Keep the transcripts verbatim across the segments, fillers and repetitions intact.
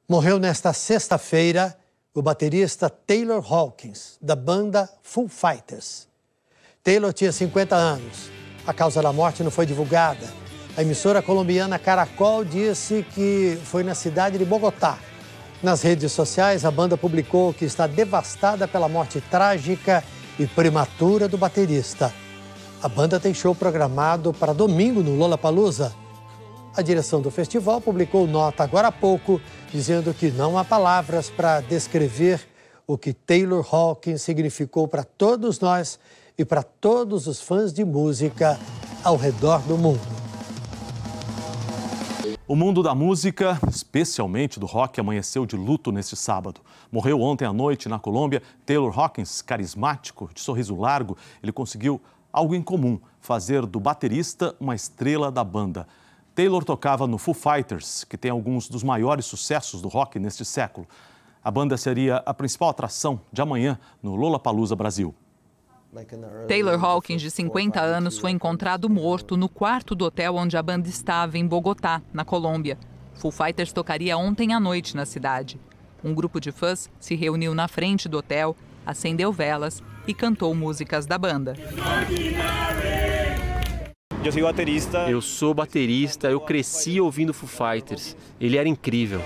Morreu nesta sexta-feira o baterista Taylor Hawkins, da banda Foo Fighters. Taylor tinha cinquenta anos. A causa da morte não foi divulgada. A emissora colombiana Caracol disse que foi na cidade de Bogotá. Nas redes sociais, a banda publicou que está devastada pela morte trágica e prematura do baterista. A banda tem show programado para domingo no Lollapalooza. A direção do festival publicou nota agora há pouco, dizendo que não há palavras para descrever o que Taylor Hawkins significou para todos nós e para todos os fãs de música ao redor do mundo. O mundo da música, especialmente do rock, amanheceu de luto neste sábado. Morreu ontem à noite na Colômbia Taylor Hawkins, carismático, de sorriso largo. Ele conseguiu algo em comum, fazer do baterista uma estrela da banda. Taylor tocava no Foo Fighters, que tem alguns dos maiores sucessos do rock neste século. A banda seria a principal atração de amanhã no Lollapalooza Brasil. Taylor Hawkins, de cinquenta anos, foi encontrado morto no quarto do hotel onde a banda estava, em Bogotá, na Colômbia. Foo Fighters tocaria ontem à noite na cidade. Um grupo de fãs se reuniu na frente do hotel, acendeu velas e cantou músicas da banda. Eu sou baterista. Eu sou baterista, eu cresci ouvindo Foo Fighters. Ele era incrível.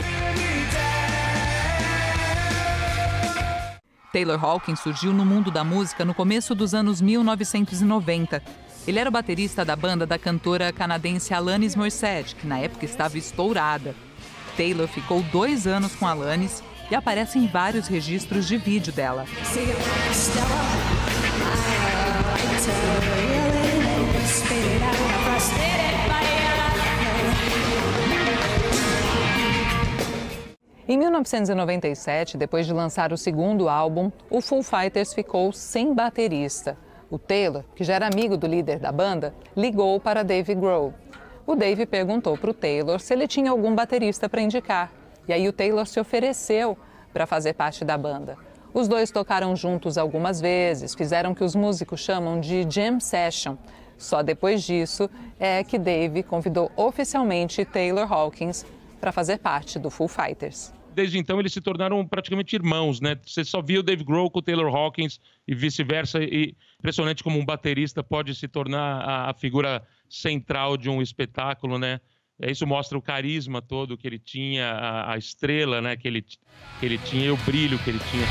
Taylor Hawkins surgiu no mundo da música no começo dos anos mil novecentos e noventa. Ele era o baterista da banda da cantora canadense Alanis Morissette, que na época estava estourada. Taylor ficou dois anos com Alanis e aparece em vários registros de vídeo dela. Em mil novecentos e noventa e sete, depois de lançar o segundo álbum, o Foo Fighters ficou sem baterista. O Taylor, que já era amigo do líder da banda, ligou para Dave Grohl. O Dave perguntou para o Taylor se ele tinha algum baterista para indicar. E aí o Taylor se ofereceu para fazer parte da banda. Os dois tocaram juntos algumas vezes, fizeram o que os músicos chamam de jam session. Só depois disso é que Dave convidou oficialmente Taylor Hawkins para fazer parte do Foo Fighters. Desde então eles se tornaram praticamente irmãos, né? Você só via o Dave Grohl com o Taylor Hawkins e vice-versa. E impressionante como um baterista pode se tornar a, a figura central de um espetáculo, né? Isso mostra o carisma todo que ele tinha, a, a estrela, né, que ele, que ele tinha e o brilho que ele tinha.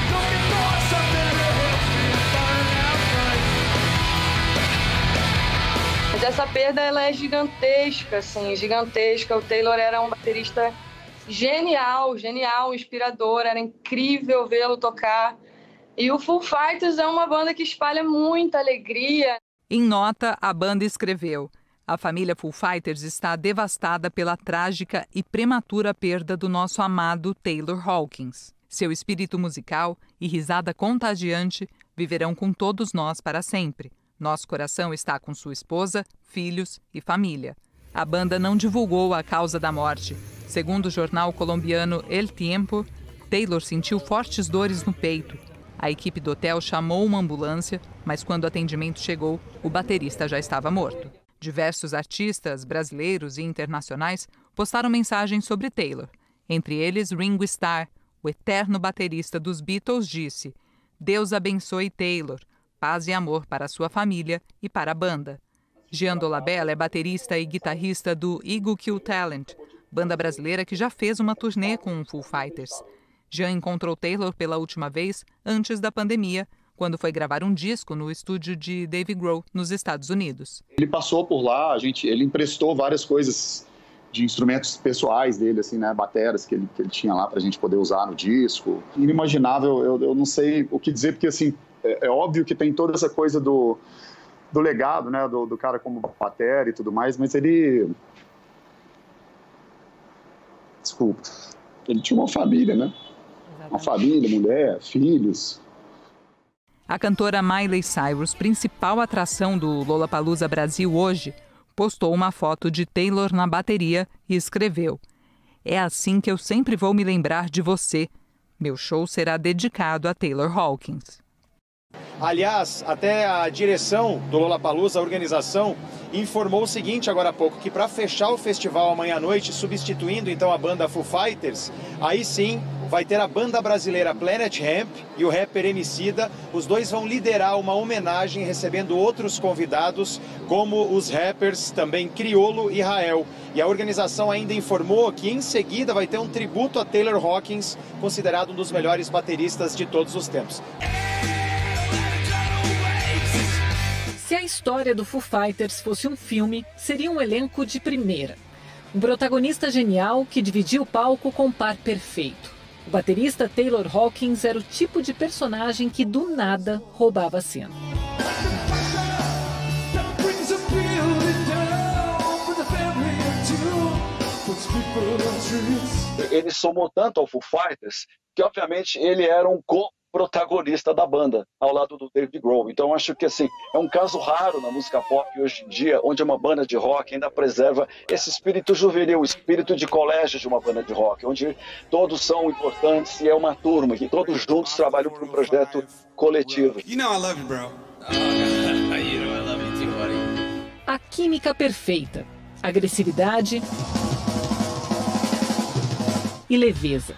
Mas essa perda ela é gigantesca, assim, gigantesca. O Taylor era um baterista genial, genial, inspirador, era incrível vê-lo tocar. E o Foo Fighters é uma banda que espalha muita alegria. Em nota, a banda escreveu: a família Foo Fighters está devastada pela trágica e prematura perda do nosso amado Taylor Hawkins. Seu espírito musical e risada contagiante viverão com todos nós para sempre. Nosso coração está com sua esposa, filhos e família. A banda não divulgou a causa da morte. Segundo o jornal colombiano El Tiempo, Taylor sentiu fortes dores no peito. A equipe do hotel chamou uma ambulância, mas quando o atendimento chegou, o baterista já estava morto. Diversos artistas brasileiros e internacionais postaram mensagens sobre Taylor. Entre eles, Ringo Starr, o eterno baterista dos Beatles, disse: Deus abençoe Taylor, paz e amor para sua família e para a banda. Jean Dolabella é baterista e guitarrista do Eagle Kill Talent, banda brasileira que já fez uma turnê com o Foo Fighters. Jean encontrou Taylor pela última vez antes da pandemia, quando foi gravar um disco no estúdio de Dave Grohl, nos Estados Unidos. Ele passou por lá, a gente, ele emprestou várias coisas de instrumentos pessoais dele, assim, né, bateras que ele, que ele tinha lá para a gente poder usar no disco. Inimaginável, eu, eu não sei o que dizer, porque assim, é, é óbvio que tem toda essa coisa do, do legado, né, do, do cara como batera e tudo mais, mas ele... Desculpa. Ele tinha uma família, né? Exatamente. Uma família, mulher, filhos. A cantora Miley Cyrus, principal atração do Lollapalooza Brasil hoje, postou uma foto de Taylor na bateria e escreveu: é assim que eu sempre vou me lembrar de você. Meu show será dedicado a Taylor Hawkins. Aliás, até a direção do Lollapalooza, a organização, informou o seguinte agora há pouco, que para fechar o festival amanhã à noite, substituindo então a banda Foo Fighters, aí sim vai ter a banda brasileira Planet Hemp e o rapper Emicida. Os dois vão liderar uma homenagem recebendo outros convidados, como os rappers também Criolo e Rael. E a organização ainda informou que em seguida vai ter um tributo a Taylor Hawkins, considerado um dos melhores bateristas de todos os tempos. Se a história do Foo Fighters fosse um filme, seria um elenco de primeira. Um protagonista genial que dividia o palco com um par perfeito. O baterista Taylor Hawkins era o tipo de personagem que do nada roubava a cena. Ele somou tanto ao Foo Fighters que, obviamente, ele era um co-protagonista da banda, ao lado do Dave Grohl. Então, acho que assim, é um caso raro na música pop hoje em dia, onde uma banda de rock ainda preserva esse espírito juvenil, o espírito de colégio de uma banda de rock, onde todos são importantes e é uma turma, que todos juntos trabalham para um projeto coletivo. You know I love you, bro. You know I love you too, buddy. A química perfeita, agressividade e leveza.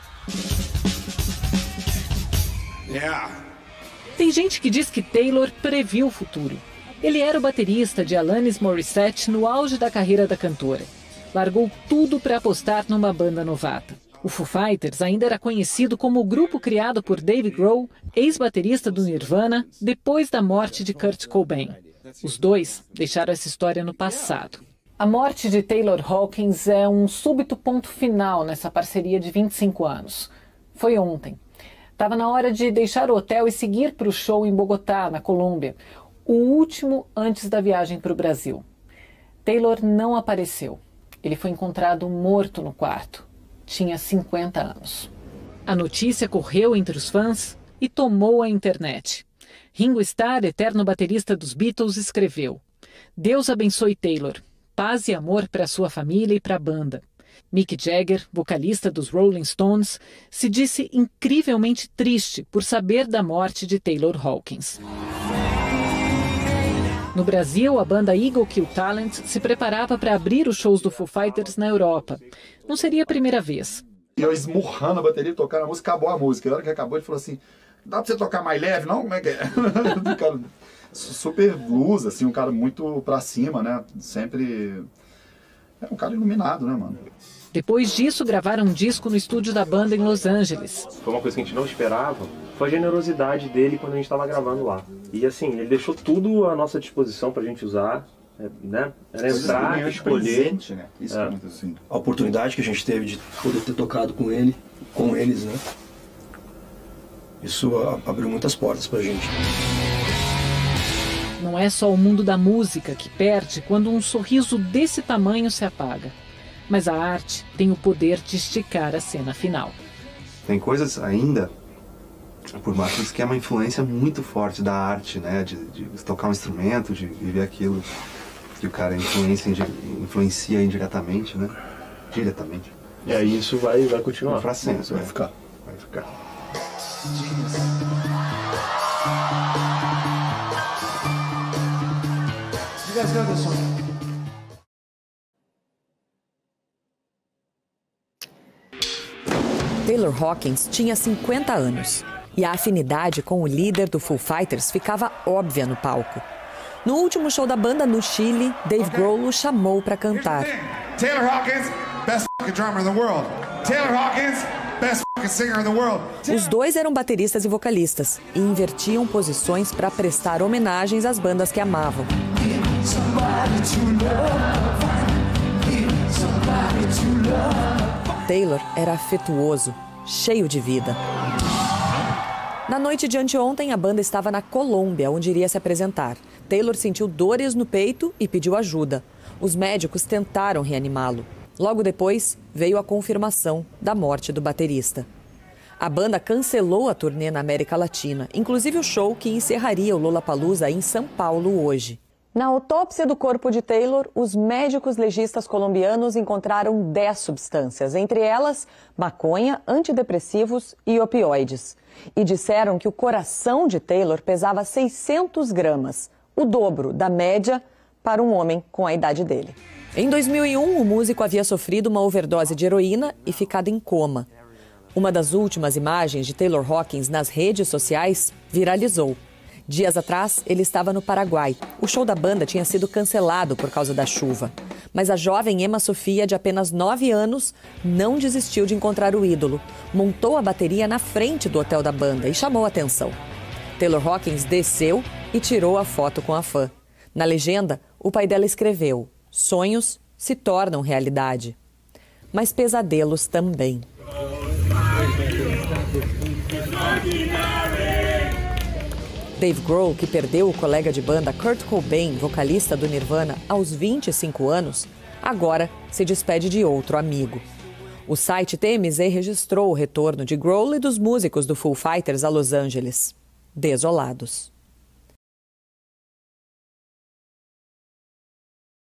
Yeah. Tem gente que diz que Taylor previu o futuro. Ele era o baterista de Alanis Morissette no auge da carreira da cantora. Largou tudo para apostar numa banda novata. O Foo Fighters ainda era conhecido como o grupo criado por Dave Grohl, ex-baterista do Nirvana, depois da morte de Kurt Cobain. Os dois deixaram essa história no passado. A morte de Taylor Hawkins é um súbito ponto final nessa parceria de vinte e cinco anos. Foi ontem. Estava na hora de deixar o hotel e seguir para o show em Bogotá, na Colômbia, o último antes da viagem para o Brasil. Taylor não apareceu. Ele foi encontrado morto no quarto. Tinha cinquenta anos. A notícia correu entre os fãs e tomou a internet. Ringo Starr, eterno baterista dos Beatles, escreveu: Deus abençoe Taylor. Paz e amor para sua família e para a banda. Mick Jagger, vocalista dos Rolling Stones, se disse incrivelmente triste por saber da morte de Taylor Hawkins. No Brasil, a banda Eagle Kill Talent se preparava para abrir os shows do Foo Fighters na Europa. Não seria a primeira vez. Eu esmurrando a bateria, tocando a música, acabou a música. Na hora que acabou, ele falou assim, dá pra você tocar mais leve, não? Como é que é? Cara, super blues, assim, um cara muito pra cima, né? Sempre... É um cara iluminado, né, mano? Depois disso, gravaram um disco no estúdio da banda em Los Angeles. Foi uma coisa que a gente não esperava, foi a generosidade dele quando a gente estava gravando lá. E assim, ele deixou tudo à nossa disposição pra gente usar, né? Era entrar, escolher. Né? Isso é. É muito assim. A oportunidade que a gente teve de poder ter tocado com ele, com eles, né? Isso abriu muitas portas pra gente. Não é só o mundo da música que perde quando um sorriso desse tamanho se apaga. Mas a arte tem o poder de esticar a cena final. Tem coisas ainda, por mais que é uma influência muito forte da arte, né? De, de tocar um instrumento, de viver aquilo que o cara influencia, influencia indiretamente, né? Diretamente. E aí isso vai, vai continuar. Pra sempre, vai é. ficar. Vai ficar. You guys know this one? Taylor Hawkins tinha cinquenta anos e a afinidade com o líder do Foo Fighters ficava óbvia no palco. No último show da banda no Chile, Dave Grohl o chamou para cantar. Taylor Hawkins, best drummer in the world. Taylor Hawkins, best singer in the world. Os dois eram bateristas e vocalistas e invertiam posições para prestar homenagens às bandas que amavam. Taylor era afetuoso, cheio de vida. Na noite de anteontem, a banda estava na Colômbia, onde iria se apresentar. Taylor sentiu dores no peito e pediu ajuda. Os médicos tentaram reanimá-lo. Logo depois, veio a confirmação da morte do baterista. A banda cancelou a turnê na América Latina, inclusive o show que encerraria o Lollapalooza em São Paulo hoje. Na autópsia do corpo de Taylor, os médicos legistas colombianos encontraram dez substâncias, entre elas maconha, antidepressivos e opioides. E disseram que o coração de Taylor pesava seiscentos gramas, o dobro da média para um homem com a idade dele. Em dois mil e um, o músico havia sofrido uma overdose de heroína e ficado em coma. Uma das últimas imagens de Taylor Hawkins nas redes sociais viralizou. Dias atrás, ele estava no Paraguai. O show da banda tinha sido cancelado por causa da chuva. Mas a jovem Emma Sofia, de apenas nove anos, não desistiu de encontrar o ídolo. Montou a bateria na frente do hotel da banda e chamou a atenção. Taylor Hawkins desceu e tirou a foto com a fã. Na legenda, o pai dela escreveu: sonhos se tornam realidade. Mas pesadelos também. Dave Grohl, que perdeu o colega de banda Kurt Cobain, vocalista do Nirvana, aos vinte e cinco anos, agora se despede de outro amigo. O site T M Z registrou o retorno de Grohl e dos músicos do Foo Fighters a Los Angeles. Desolados.